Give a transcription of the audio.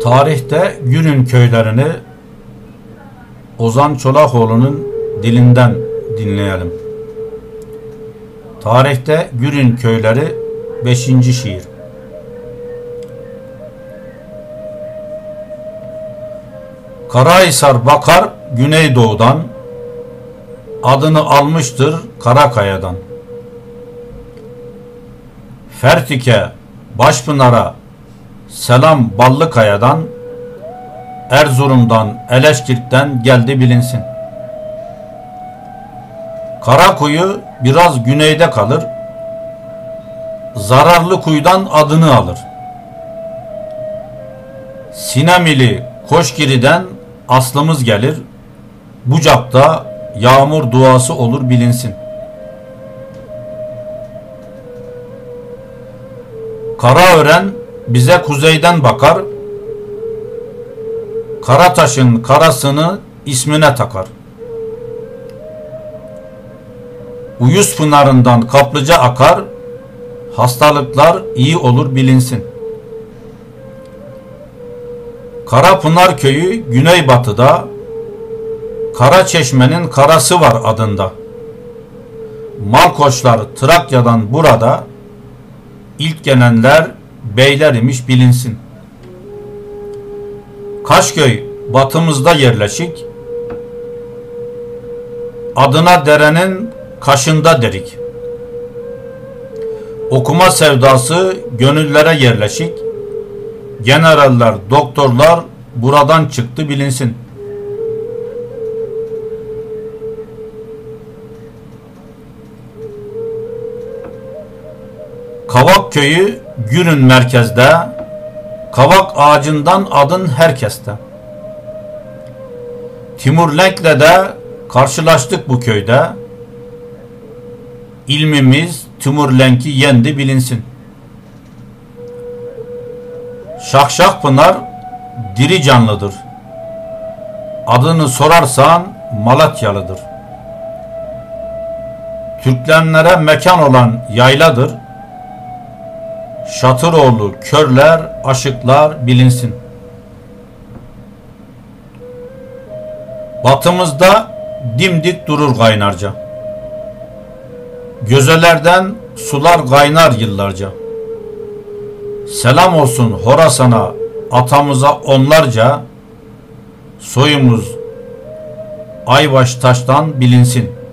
Tarihte Gürün köylerini Ozan Çolakoğlu'nun dilinden dinleyelim. Tarihte Gürün köyleri 5. şiir. Karahisar bakar güneydoğudan, adını almıştır Karakaya'dan. Fertik'e, Başpınar'a selam Ballıkaya'dan, Erzurum'dan, Eleşkirt'ten geldi bilinsin. Karakuyu biraz güneyde kalır, Zararlı Kuyu'dan adını alır. Sinemili Koşgiri'den aslımız gelir, Bucak'ta yağmur duası olur bilinsin. Karaören bize kuzeyden bakar, Karataş'ın karasını ismine takar. Uyuz pınarından kaplıca akar, hastalıklar iyi olur bilinsin. Karapınar köyü güneybatıda, Karaçeşme'nin karası var adında. Malkoçlar Trakya'dan burada, ilk gelenler beyler imiş bilinsin. Kaşköy batımızda yerleşik, adına derenin kaşında derik. Okuma sevdası gönüllere yerleşik, generaller, doktorlar buradan çıktı bilinsin. Kavak köyü Gürün merkezde, kavak ağacından adın herkeste. Timurlenk'le de karşılaştık bu köyde, ilmimiz Timurlenk'i yendi bilinsin. Şakşakpınar diri canlıdır, adını sorarsan Malatyalıdır. Türkmenlere mekan olan yayladır, Şatıroğlu körler, aşıklar bilinsin. Batımızda dimdik durur Kaynarca, gözelerden sular kaynar yıllarca. Selam olsun Horasan'a, atamıza onlarca, soyumuz Aybaş taştan bilinsin.